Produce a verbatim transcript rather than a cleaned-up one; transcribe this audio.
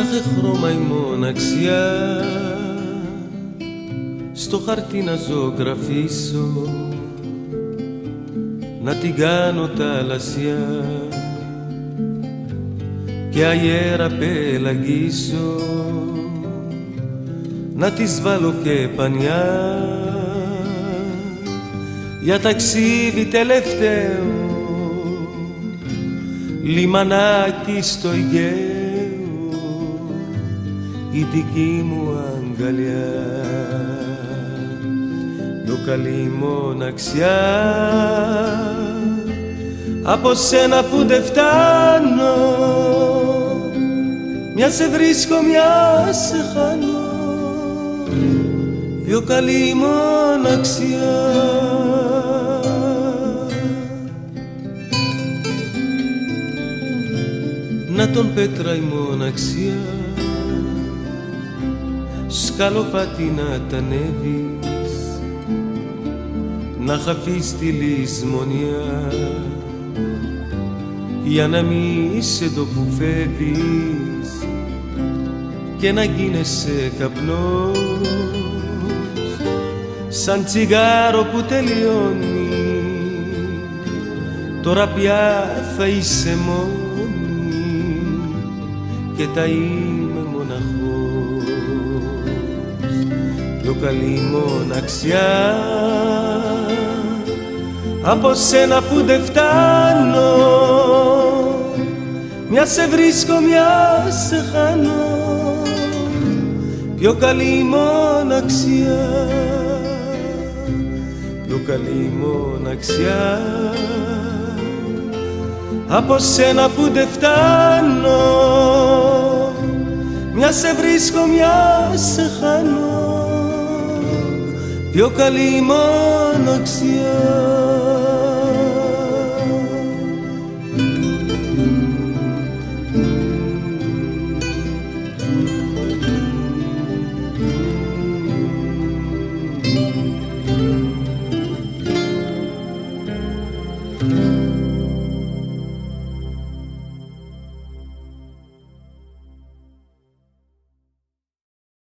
κάθε χρώμα η μοναξιά στο χαρτί να ζωγραφίσω, να την κάνω ταλασσιά και αέρα πελαγίσω, να της βάλω και πανιά για ταξίδι τελευταίο, λιμανάκι στο Αιγαίο, η δική μου αγκαλιά. Πιο καλή μοναξιά από σένα που δεν φτάνω, μια σε βρίσκω, μια σε χάνω. Πιο καλή μοναξιά. Να τον πέτρα η μοναξιά, σκαλοπάτι να τ' ανέβεις, να χαθείς τη λησμονιά, για να μη είσαι το που φεύγεις και να γίνεσαι καπνός, σαν τσιγάρο που τελειώνει. Τώρα πια θα είσαι μόνη και τα είμαι μοναχός. Πιο καλή μοναξιά από σένα που δεν φτάνω, μια σε βρίσκω, μια σε χάνω. Πιο καλή μοναξιά, πιο καλή μοναξιά από σένα που δεν φτάνω, μια σε βρίσκω, μια σε χάνω. Πιο καλή μοναξιά.